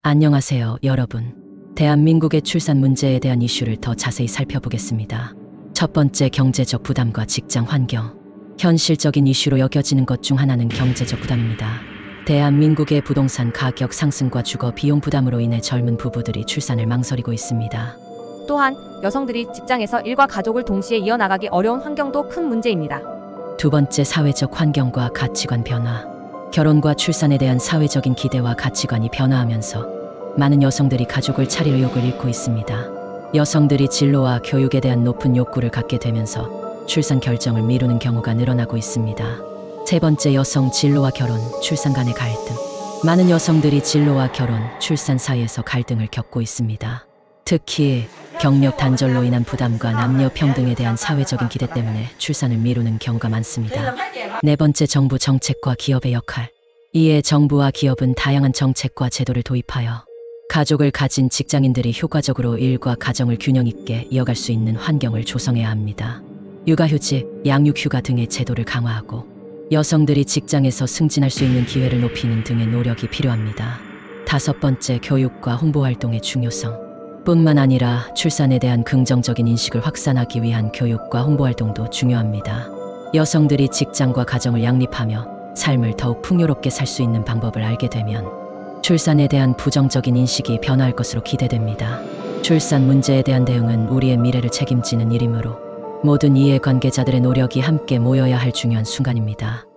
안녕하세요, 여러분. 대한민국의 출산 문제에 대한 이슈를 더 자세히 살펴보겠습니다. 첫 번째, 경제적 부담과 직장 환경. 현실적인 이슈로 여겨지는 것 중 하나는 경제적 부담입니다. 대한민국의 부동산 가격 상승과 주거 비용 부담으로 인해 젊은 부부들이 출산을 망설이고 있습니다. 또한 여성들이 직장에서 일과 가족을 동시에 이어나가기 어려운 환경도 큰 문제입니다. 두 번째, 사회적 환경과 가치관 변화. 결혼과 출산에 대한 사회적인 기대와 가치관이 변화하면서 많은 여성들이 가족을 차릴 의욕을 잃고 있습니다. 여성들이 진로와 교육에 대한 높은 욕구를 갖게 되면서 출산 결정을 미루는 경우가 늘어나고 있습니다. 세 번째, 여성 진로와 결혼, 출산 간의 갈등. 많은 여성들이 진로와 결혼, 출산 사이에서 갈등을 겪고 있습니다. 특히 경력 단절로 인한 부담과 남녀 평등에 대한 사회적인 기대 때문에 출산을 미루는 경우가 많습니다. 네 번째, 정부 정책과 기업의 역할. 이에 정부와 기업은 다양한 정책과 제도를 도입하여 가족을 가진 직장인들이 효과적으로 일과 가정을 균형 있게 이어갈 수 있는 환경을 조성해야 합니다. 육아휴직, 양육휴가 등의 제도를 강화하고 여성들이 직장에서 승진할 수 있는 기회를 높이는 등의 노력이 필요합니다. 다섯 번째, 교육과 홍보활동의 중요성. 뿐만 아니라 출산에 대한 긍정적인 인식을 확산하기 위한 교육과 홍보활동도 중요합니다. 여성들이 직장과 가정을 양립하며 삶을 더욱 풍요롭게 살 수 있는 방법을 알게 되면 출산에 대한 부정적인 인식이 변화할 것으로 기대됩니다. 출산 문제에 대한 대응은 우리의 미래를 책임지는 일이므로 모든 이해관계자들의 노력이 함께 모여야 할 중요한 순간입니다.